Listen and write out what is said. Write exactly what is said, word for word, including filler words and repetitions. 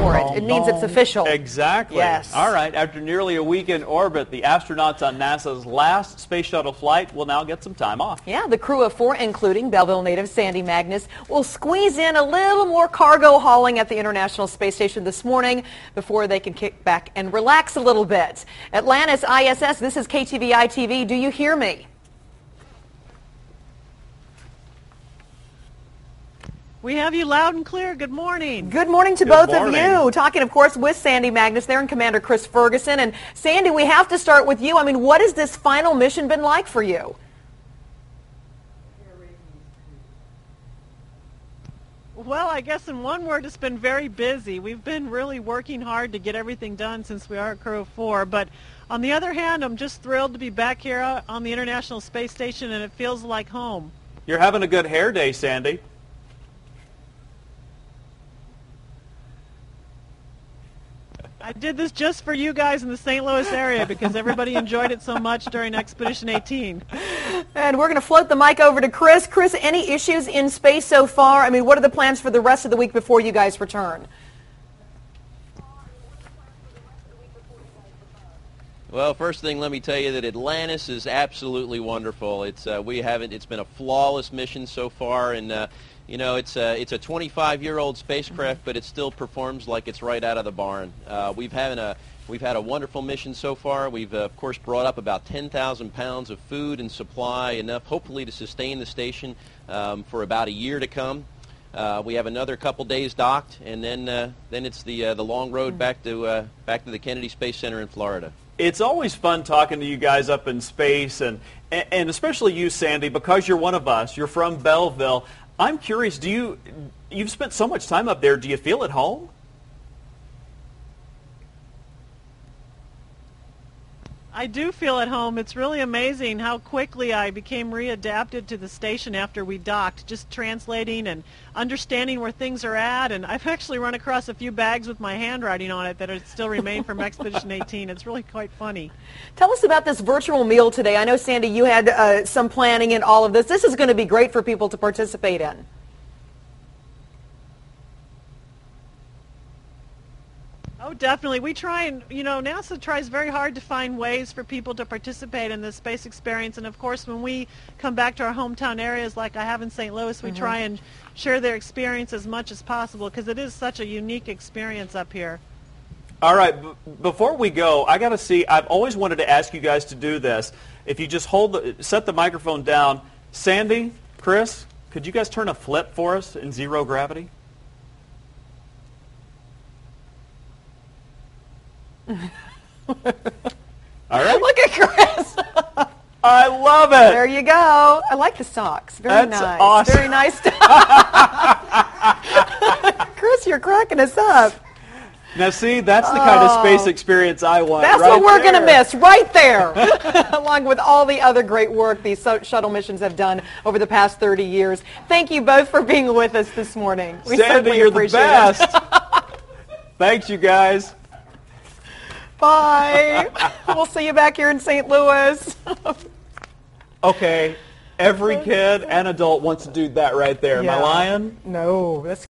for it. It means it's official. Exactly. Yes. All right. After nearly a week in orbit, the astronauts on NASA's last space shuttle flight will now get some time off. Yeah, the crew of four, including Belleville native Sandy Magnus, will squeeze in a little more cargo hauling at the International Space Station this morning before they can kick back and relax a little bit. Atlantis I S S, this is K T V I T V. Do you hear me? We have you loud and clear. Good morning. Good morning to Good both morning. of you. Talking, of course, with Sandy Magnus there and Commander Chris Ferguson. And Sandy, we have to start with you. I mean, what has this final mission been like for you? Well, I guess in one word, it's been very busy. We've been really working hard to get everything done since we are a crew of four. But on the other hand, I'm just thrilled to be back here on the International Space Station, and it feels like home. You're having a good hair day, Sandy. I did this just for you guys in the Saint Louis area because everybody enjoyed it so much during Expedition eighteen. And we're going to float the mic over to Chris. Chris, any issues in space so far? I mean, what are the plans for the rest of the week before you guys return? Well, first thing, let me tell you that Atlantis is absolutely wonderful. It's uh, we haven't. It's been a flawless mission so far, and uh, you know, it's a it's a twenty-five-year-old spacecraft, but it still performs like it's right out of the barn. Uh, we've had a we've had a wonderful mission so far. We've uh, of course brought up about ten thousand pounds of food and supply, enough hopefully to sustain the station um, for about a year to come. Uh, we have another couple days docked, and then uh, then it's the uh, the long road back to uh, back to the Kennedy Space Center in Florida. It's always fun talking to you guys up in space, and and especially you, Sandy, because you're one of us. You're from Belleville. I'm curious, do you, you've spent so much time up there, do you feel at home? I do feel at home. It's really amazing how quickly I became readapted to the station after we docked, just translating and understanding where things are at. And I've actually run across a few bags with my handwriting on it that are, still remain from Expedition eighteen. It's really quite funny. Tell us about this virtual meal today. I know, Sandy, you had uh, some planning in all of this. This is going to be great for people to participate in. Oh, definitely. We try and, you know, NASA tries very hard to find ways for people to participate in this space experience. And, of course, when we come back to our hometown areas like I have in Saint Louis, we mm-hmm. try and share their experience as much as possible because it is such a unique experience up here. All right. B before we go, I got to see, I've always wanted to ask you guys to do this. If you just hold the, set the microphone down. Sandy, Chris, could you guys turn a flip for us in zero gravity? All right. Look at Chris. I love it. There you go. I like the socks. Very That's nice. awesome. Very nice. Chris, you're cracking us up. Now, see, that's the kind of space experience I want. That's right what we're there. going to miss right there, along with all the other great work these so shuttle missions have done over the past thirty years. Thank you both for being with us this morning. We Sandy, certainly you're the appreciate best. it. Thanks, you guys. Bye. We'll see you back here in Saint Louis. Okay, every kid and adult wants to do that right there. Am Yeah. I lying? No, that's